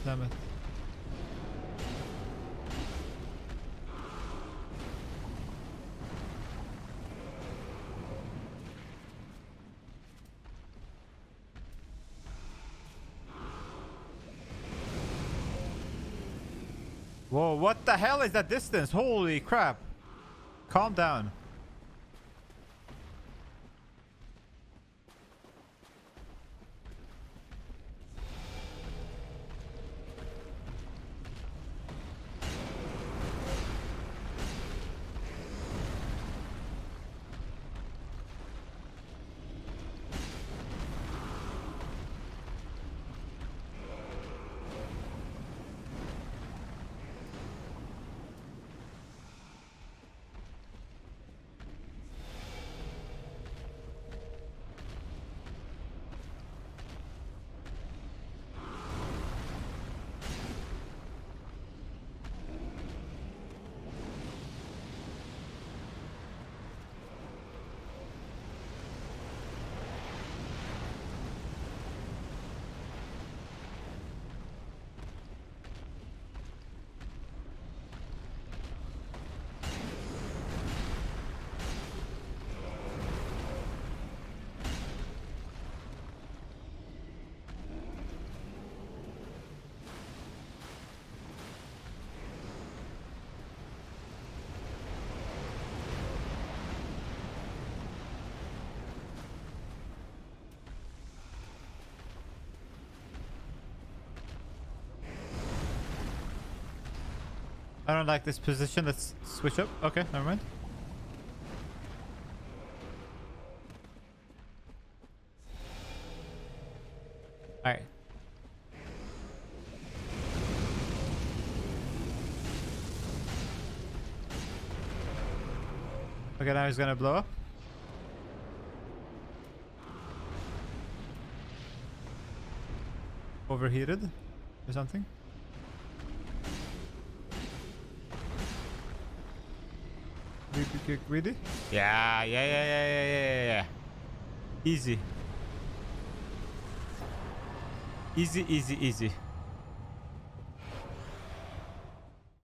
Damn it. Whoa, what the hell is that distance? Holy crap. Calm down. I don't like this position. Let's switch up. Okay, never mind. Alright. Okay, now he's gonna blow up. Overheated or something. Greedy? Yeah. Easy. Easy.